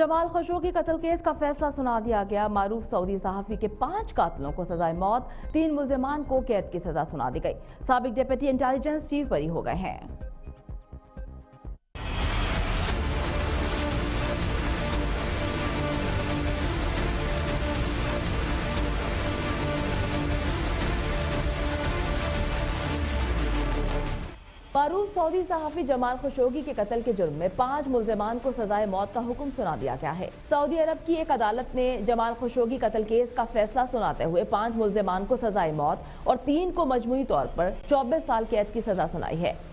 Jamal Khashoggi कत्ल case का फैसला सुना दिया गया। मारूफ सऊदी सहाफी के 5 कातिलों को सजाए मौत, 3 मुल्जिमान को कैद की सजा सुना दी गई। साबिक डिप्टी इंटेलिजेंस चीफ बरी हो गए हैं। मारूफ सऊदी सहाफी जमाल खशोगी के कत्ल के जुर्म में 5 मुल्जिमान को सजाए मौत का हुक्म सुना दिया गया है। सऊदी अरब की एक अदालत ने जमाल खशोगी कत्ल केस का फैसला सुनाते हुए 5 मुल्जिमान को सजाए मौत और 3 को मजमूई तौर पर 24 साल कैद की सजा सुनाई है।